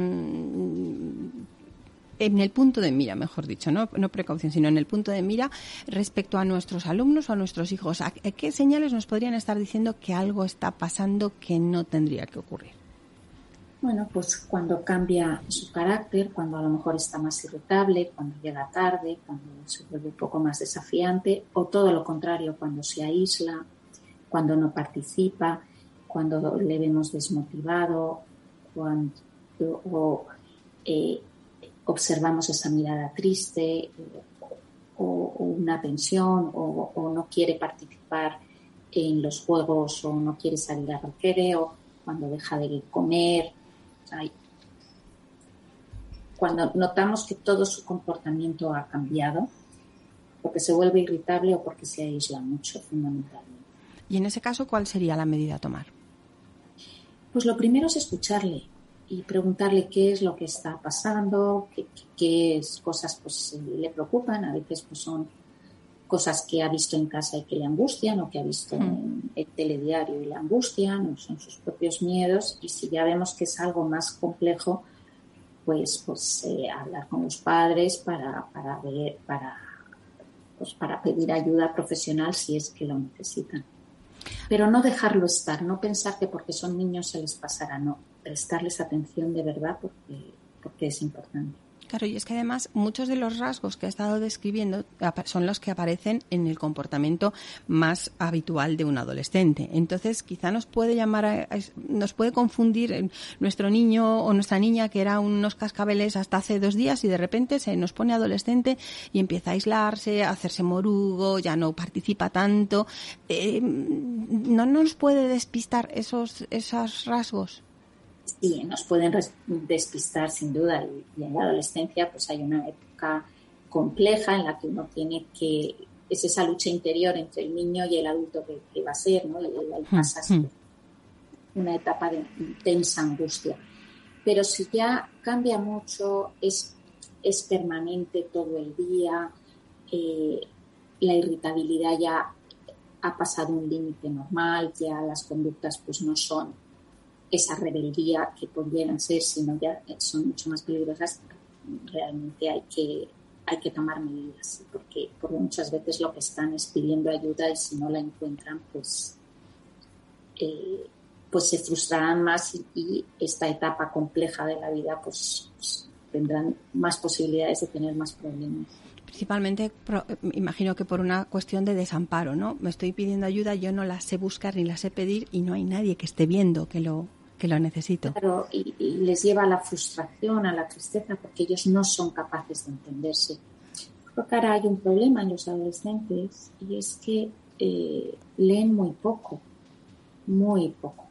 mmm, en el punto de mira, mejor dicho, no, no precaución, sino en el punto de mira respecto a nuestros alumnos o a nuestros hijos? ¿A qué señales nos podrían estar diciendo que algo está pasando que no tendría que ocurrir? Bueno, pues cuando cambia su carácter, cuando a lo mejor está más irritable, cuando llega tarde, cuando se vuelve un poco más desafiante, o todo lo contrario, cuando se aísla, cuando no participa, cuando le vemos desmotivado, cuando o, eh, observamos esa mirada triste eh, o, o una tensión o, o no quiere participar en los juegos o no quiere salir al recreo, cuando deja de comer, ay, cuando notamos que todo su comportamiento ha cambiado, porque se vuelve irritable o porque se aísla mucho, fundamentalmente. Y en ese caso, ¿cuál sería la medida a tomar? Pues lo primero es escucharle y preguntarle qué es lo que está pasando, qué, qué, qué cosas pues, le preocupan. A veces pues, son cosas que ha visto en casa y que le angustian, o que ha visto mm. en el telediario y le angustian, o son sus propios miedos. Y si ya vemos que es algo más complejo, pues, pues eh, hablar con los padres para, para, ver, para, pues, para pedir ayuda profesional si es que lo necesitan. Pero no dejarlo estar, no pensar que porque son niños se les pasará, no, prestarles atención de verdad porque, porque es importante. Claro, y es que además muchos de los rasgos que ha estado describiendo son los que aparecen en el comportamiento más habitual de un adolescente. Entonces, quizá nos puede llamar, a, nos puede confundir nuestro niño o nuestra niña que era unos cascabeles hasta hace dos días y de repente se nos pone adolescente y empieza a aislarse, a hacerse morugo, ya no participa tanto. Eh, ¿No nos puede despistar esos, esos rasgos? Sí, nos pueden despistar sin duda, y en la adolescencia pues hay una época compleja en la que uno tiene que, es esa lucha interior entre el niño y el adulto que, que va a ser, ¿no? Y ahí pasa mm. una etapa de intensa angustia. Pero si ya cambia mucho, es, es permanente todo el día, eh, la irritabilidad ya ha pasado un límite normal, ya las conductas pues no son esa rebeldía que pudieran ser, sino ya son mucho más peligrosas, realmente hay que, hay que tomar medidas, porque, porque muchas veces lo que están es pidiendo ayuda y si no la encuentran, pues, eh, pues se frustrarán más y, y esta etapa compleja de la vida pues, pues tendrán más posibilidades de tener más problemas. Principalmente, pro, imagino que por una cuestión de desamparo, ¿no? Me estoy pidiendo ayuda, yo no la sé buscar ni la sé pedir y no hay nadie que esté viendo que lo, que lo necesito. Claro, y, y les lleva a la frustración, a la tristeza, porque ellos no son capaces de entenderse. Creo que ahora hay un problema en los adolescentes y es que eh, leen muy poco, muy poco.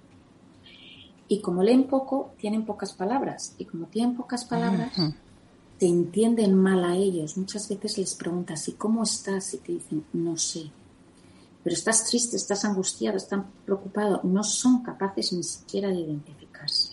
Y como leen poco, tienen pocas palabras. Y como tienen pocas palabras, uh-huh. se entienden mal a ellos. Muchas veces les preguntas, ¿y cómo estás? Y te dicen, no sé. Pero estás triste, estás angustiado, estás preocupado. No son capaces ni siquiera de identificarse.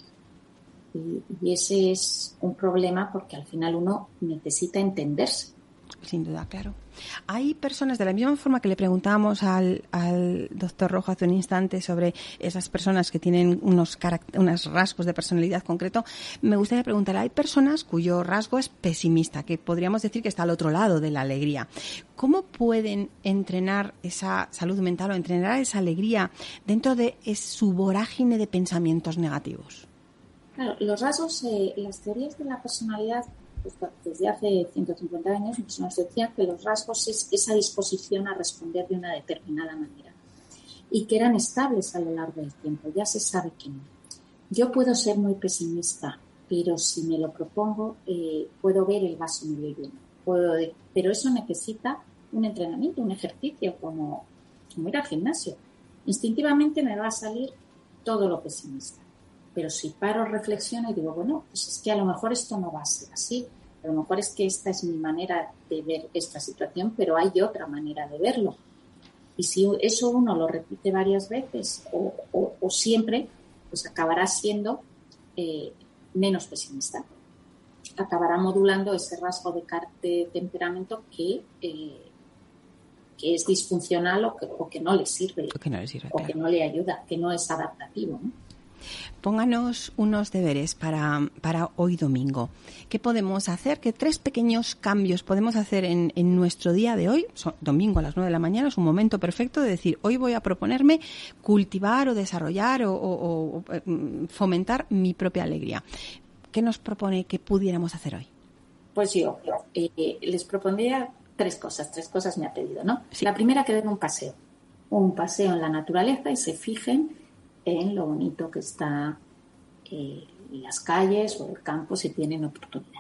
Y, y ese es un problema porque al final uno necesita entenderse. Sin duda, claro. Hay personas, de la misma forma que le preguntábamos al, al doctor Rojo hace un instante sobre esas personas que tienen unos, caract- unos rasgos de personalidad concreto, me gustaría preguntar, hay personas cuyo rasgo es pesimista, que podríamos decir que está al otro lado de la alegría. ¿Cómo pueden entrenar esa salud mental o entrenar esa alegría dentro de su vorágine de pensamientos negativos? Claro, los rasgos, eh, las teorías de la personalidad, pues desde hace ciento cincuenta años nos decían que los rasgos es esa disposición a responder de una determinada manera y que eran estables a lo largo del tiempo. Ya se sabe que no. Yo puedo ser muy pesimista, pero si me lo propongo, eh, puedo ver el vaso medio lleno. Puedo, pero eso necesita un entrenamiento, un ejercicio, como, como ir al gimnasio. Instintivamente me va a salir todo lo pesimista. Pero si paro, reflexiono y digo, bueno, pues es que a lo mejor esto no va a ser así. A lo mejor es que esta es mi manera de ver esta situación, pero hay otra manera de verlo. Y si eso uno lo repite varias veces o, o, o siempre, pues acabará siendo eh, menos pesimista. Acabará modulando ese rasgo de, de temperamento que, eh, que es disfuncional o que, o que no le sirve. O que no le sirve, o claro. que no le ayuda, que no es adaptativo, ¿no? Pónganos unos deberes para, para hoy domingo. ¿Qué podemos hacer? ¿Qué tres pequeños cambios podemos hacer en, en nuestro día de hoy? So, domingo a las nueve de la mañana es un momento perfecto de decir, hoy voy a proponerme cultivar o desarrollar o, o, o fomentar mi propia alegría. ¿Qué nos propone que pudiéramos hacer hoy? Pues yo eh, les propondría tres cosas. Tres cosas me ha pedido, ¿no? Sí. La primera, que den un paseo. Un paseo en la naturaleza y se fijen en lo bonito que está eh, en las calles o el campo si tienen oportunidad.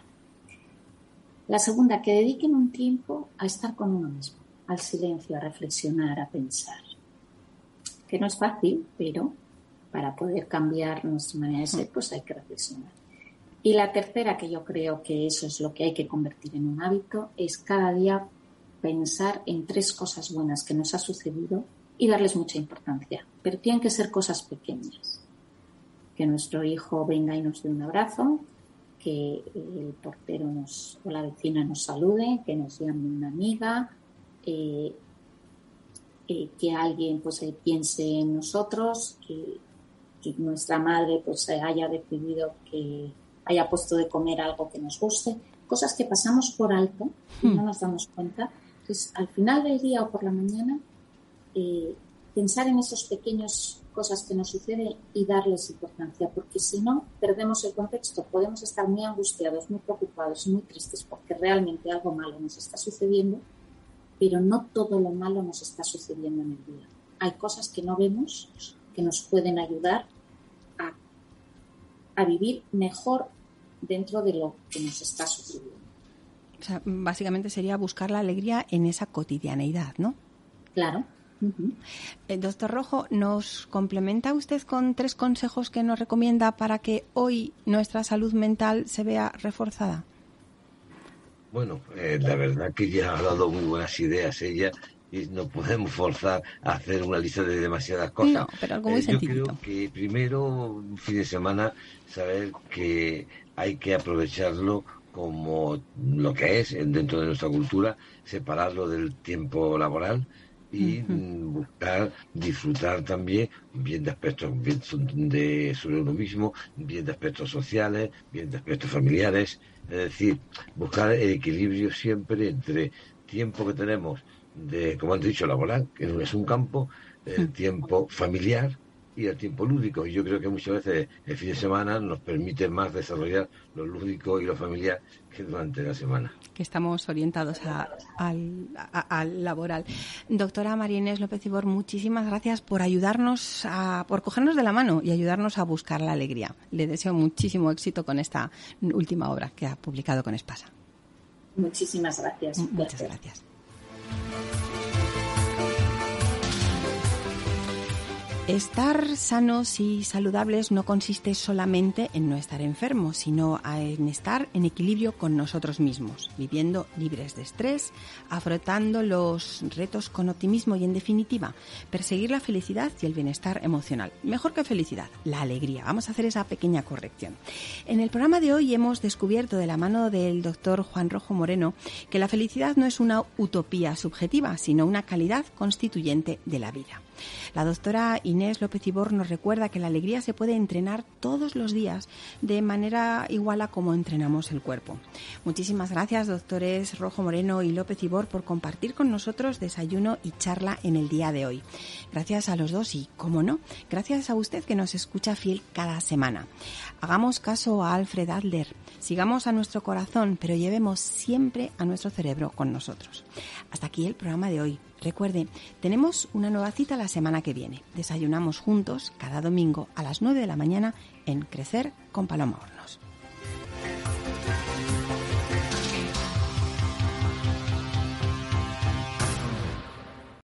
La segunda, que dediquen un tiempo a estar con uno mismo, al silencio, a reflexionar, a pensar. Que no es fácil, pero para poder cambiar nuestra manera de ser, pues hay que reflexionar. Y la tercera, que yo creo que eso es lo que hay que convertir en un hábito, es cada día pensar en tres cosas buenas que nos ha sucedido y darles mucha importancia. Pero tienen que ser cosas pequeñas. Que nuestro hijo venga y nos dé un abrazo, que el portero nos, o la vecina nos salude, que nos llame una amiga, eh, eh, que alguien pues eh, piense en nosotros, que, que nuestra madre pues haya decidido que haya puesto de comer algo que nos guste. Cosas que pasamos por alto y no nos damos cuenta. Entonces, al final del día o por la mañana, Eh, pensar en esas pequeñas cosas que nos suceden y darles importancia, porque si no, perdemos el contexto. Podemos estar muy angustiados, muy preocupados y muy tristes porque realmente algo malo nos está sucediendo, pero no todo lo malo nos está sucediendo en el día. Hay cosas que no vemos que nos pueden ayudar a, a vivir mejor dentro de lo que nos está sucediendo. O sea, básicamente sería buscar la alegría en esa cotidianeidad, ¿no? Claro. Uh-huh. Eh, doctor Rojo, ¿nos complementa usted con tres consejos que nos recomienda para que hoy nuestra salud mental se vea reforzada? Bueno, eh, la verdad que ya ha dado muy buenas ideas ella y no podemos forzar a hacer una lista de demasiadas cosas. No, pero algo muy eh, sencillito. Yo creo que primero, un fin de semana, saber que hay que aprovecharlo como lo que es dentro de nuestra cultura, separarlo del tiempo laboral y uh-huh. buscar disfrutar también bien de aspectos bien de sobre uno mismo, bien de aspectos sociales, bien de aspectos familiares, es decir, buscar el equilibrio siempre entre tiempo que tenemos de, como han dicho, laboral, que no es un campo, el uh-huh. tiempo familiar y el tiempo lúdico. Y yo creo que muchas veces el fin de semana nos permite más desarrollar lo lúdico y lo familiar que durante la semana. Que estamos orientados a, al, a, al laboral. Doctora María Inés López Ibor, muchísimas gracias por ayudarnos, a, por cogernos de la mano y ayudarnos a buscar la alegría. Le deseo muchísimo éxito con esta última obra que ha publicado con Espasa. Muchísimas gracias. Muchas gracias. Estar sanos y saludables no consiste solamente en no estar enfermos, sino en estar en equilibrio con nosotros mismos, viviendo libres de estrés, afrontando los retos con optimismo y, en definitiva, perseguir la felicidad y el bienestar emocional. Mejor que felicidad, la alegría. Vamos a hacer esa pequeña corrección. En el programa de hoy hemos descubierto, de la mano del doctor Juan Rojo Moreno, que la felicidad no es una utopía subjetiva, sino una calidad constituyente de la vida. La doctora Inés López Ibor nos recuerda que la alegría se puede entrenar todos los días de manera igual a como entrenamos el cuerpo. Muchísimas gracias, doctores Rojo Moreno y López Ibor, por compartir con nosotros desayuno y charla en el día de hoy. Gracias a los dos y, cómo no, gracias a usted que nos escucha fiel cada semana. Hagamos caso a Alfred Adler, sigamos a nuestro corazón, pero llevemos siempre a nuestro cerebro con nosotros. Hasta aquí el programa de hoy. Recuerde, tenemos una nueva cita la semana que viene. Desayunamos juntos cada domingo a las nueve de la mañana en Crecer con Paloma Hornos.